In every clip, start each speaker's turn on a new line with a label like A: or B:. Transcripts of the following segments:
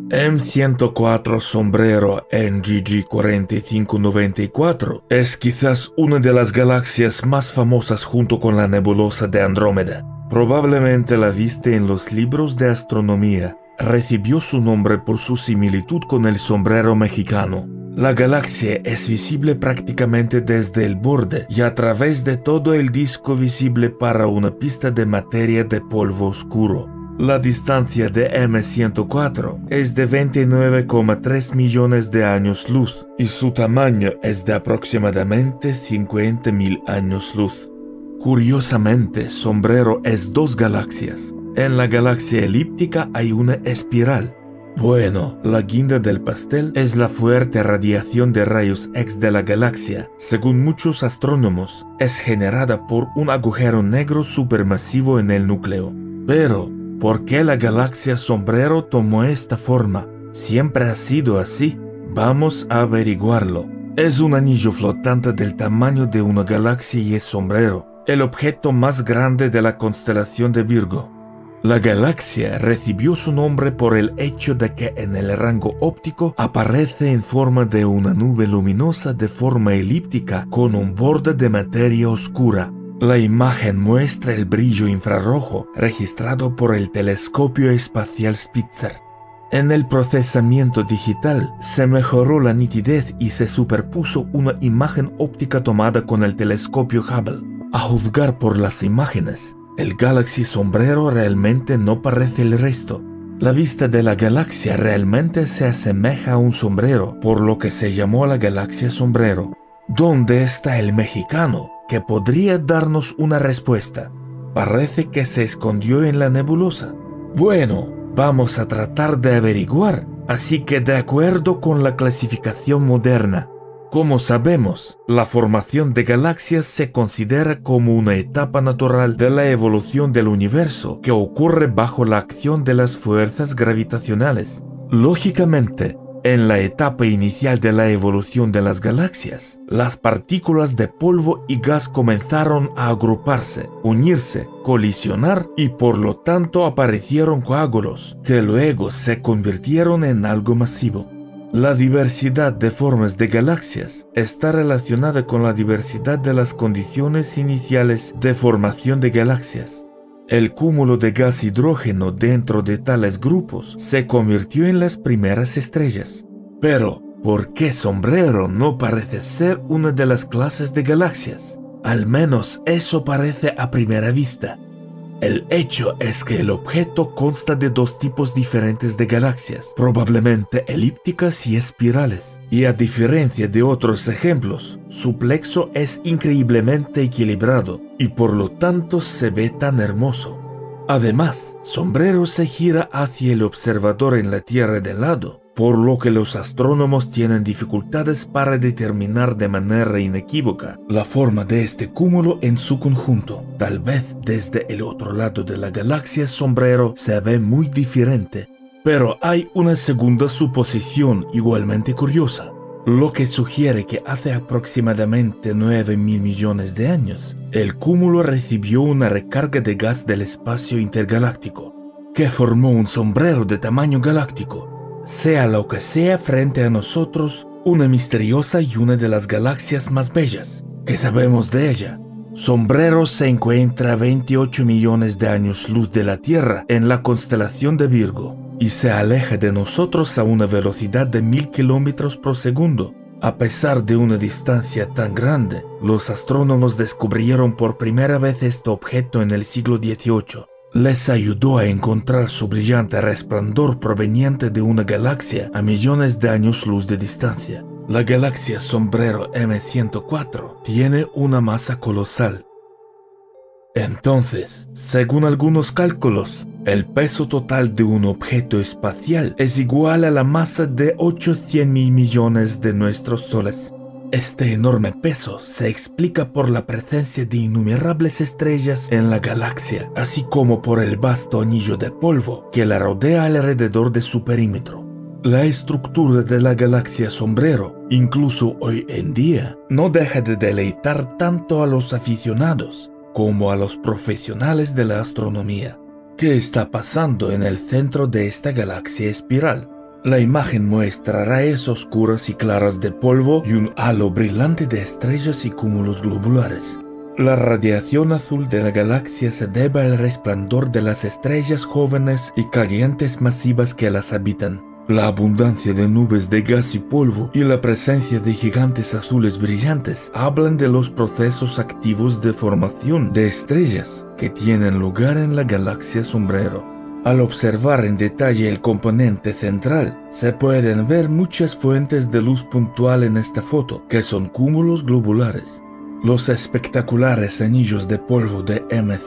A: M104 Sombrero NGG 4594 es quizás una de las galaxias más famosas junto con la nebulosa de Andrómeda. Probablemente la viste en los libros de astronomía. Recibió su nombre por su similitud con el sombrero mexicano. La galaxia es visible prácticamente desde el borde y a través de todo el disco visible para una pista de materia de polvo oscuro. La distancia de M104 es de 29,3 millones de años luz y su tamaño es de aproximadamente 50.000 años luz. Curiosamente, Sombrero es dos galaxias. En la galaxia elíptica hay una espiral. Bueno, la guinda del pastel es la fuerte radiación de rayos X de la galaxia. Según muchos astrónomos, es generada por un agujero negro supermasivo en el núcleo. Pero, ¿por qué la galaxia Sombrero tomó esta forma? ¿Siempre ha sido así? Vamos a averiguarlo. Es un anillo flotante del tamaño de una galaxia y es Sombrero, el objeto más grande de la constelación de Virgo. La galaxia recibió su nombre por el hecho de que en el rango óptico aparece en forma de una nube luminosa de forma elíptica con un borde de materia oscura. La imagen muestra el brillo infrarrojo registrado por el telescopio espacial Spitzer. En el procesamiento digital se mejoró la nitidez y se superpuso una imagen óptica tomada con el telescopio Hubble. A juzgar por las imágenes, el Galaxy Sombrero realmente no parece el resto. La vista de la galaxia realmente se asemeja a un sombrero, por lo que se llamó la galaxia Sombrero. ¿Dónde está el mexicano que podría darnos una respuesta? Parece que se escondió en la nebulosa. Bueno, vamos a tratar de averiguar, así que de acuerdo con la clasificación moderna, como sabemos, la formación de galaxias se considera como una etapa natural de la evolución del universo que ocurre bajo la acción de las fuerzas gravitacionales. Lógicamente, en la etapa inicial de la evolución de las galaxias, las partículas de polvo y gas comenzaron a agruparse, unirse, colisionar y por lo tanto aparecieron coágulos, que luego se convirtieron en algo masivo. La diversidad de formas de galaxias está relacionada con la diversidad de las condiciones iniciales de formación de galaxias. El cúmulo de gas hidrógeno dentro de tales grupos se convirtió en las primeras estrellas. Pero, ¿por qué Sombrero no parece ser una de las clases de galaxias? Al menos eso parece a primera vista. El hecho es que el objeto consta de dos tipos diferentes de galaxias, probablemente elípticas y espirales, y a diferencia de otros ejemplos, su plexo es increíblemente equilibrado y por lo tanto se ve tan hermoso. Además, Sombrero se gira hacia el observador en la Tierra de lado, por lo que los astrónomos tienen dificultades para determinar de manera inequívoca la forma de este cúmulo en su conjunto. Tal vez desde el otro lado de la galaxia Sombrero se ve muy diferente, pero hay una segunda suposición igualmente curiosa, lo que sugiere que hace aproximadamente 9.000 millones de años, el cúmulo recibió una recarga de gas del espacio intergaláctico, que formó un sombrero de tamaño galáctico. Sea lo que sea frente a nosotros, una misteriosa y una de las galaxias más bellas que sabemos de ella. Sombrero se encuentra a 28 millones de años luz de la Tierra en la constelación de Virgo y se aleja de nosotros a una velocidad de 1000 kilómetros por segundo. A pesar de una distancia tan grande, los astrónomos descubrieron por primera vez este objeto en el siglo XVIII. Les ayudó a encontrar su brillante resplandor proveniente de una galaxia a millones de años luz de distancia. La galaxia Sombrero M104 tiene una masa colosal. Entonces, según algunos cálculos, el peso total de un objeto espacial es igual a la masa de 800.000 millones de nuestros soles. Este enorme peso se explica por la presencia de innumerables estrellas en la galaxia, así como por el vasto anillo de polvo que la rodea alrededor de su perímetro. La estructura de la galaxia Sombrero, incluso hoy en día, no deja de deleitar tanto a los aficionados como a los profesionales de la astronomía. ¿Qué está pasando en el centro de esta galaxia espiral? La imagen muestra rayas oscuras y claras de polvo y un halo brillante de estrellas y cúmulos globulares. La radiación azul de la galaxia se debe al resplandor de las estrellas jóvenes y calientes masivas que las habitan. La abundancia de nubes de gas y polvo y la presencia de gigantes azules brillantes hablan de los procesos activos de formación de estrellas que tienen lugar en la galaxia Sombrero. Al observar en detalle el componente central, se pueden ver muchas fuentes de luz puntual en esta foto, que son cúmulos globulares. Los espectaculares anillos de polvo de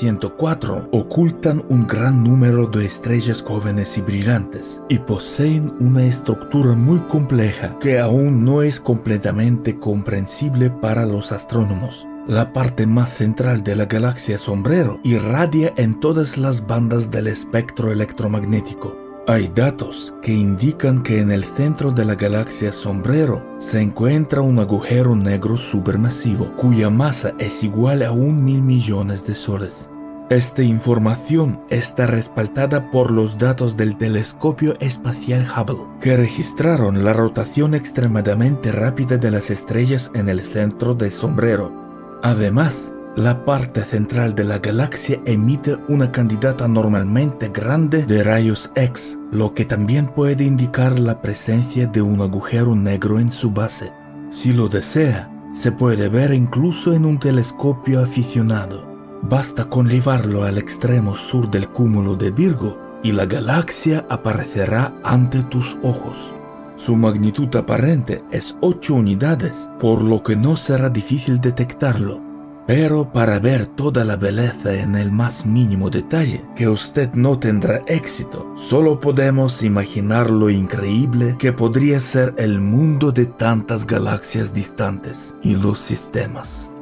A: M104 ocultan un gran número de estrellas jóvenes y brillantes y poseen una estructura muy compleja que aún no es completamente comprensible para los astrónomos. La parte más central de la galaxia Sombrero irradia en todas las bandas del espectro electromagnético. Hay datos que indican que en el centro de la galaxia Sombrero se encuentra un agujero negro supermasivo cuya masa es igual a 1.000 millones de soles. Esta información está respaldada por los datos del telescopio espacial Hubble, que registraron la rotación extremadamente rápida de las estrellas en el centro de Sombrero. Además, la parte central de la galaxia emite una cantidad anormalmente grande de rayos X, lo que también puede indicar la presencia de un agujero negro en su base. Si lo desea, se puede ver incluso en un telescopio aficionado. Basta con llevarlo al extremo sur del cúmulo de Virgo y la galaxia aparecerá ante tus ojos. Su magnitud aparente es 8 unidades, por lo que no será difícil detectarlo. Pero para ver toda la belleza en el más mínimo detalle, que usted no tendrá éxito, solo podemos imaginar lo increíble que podría ser el mundo de tantas galaxias distantes y los sistemas.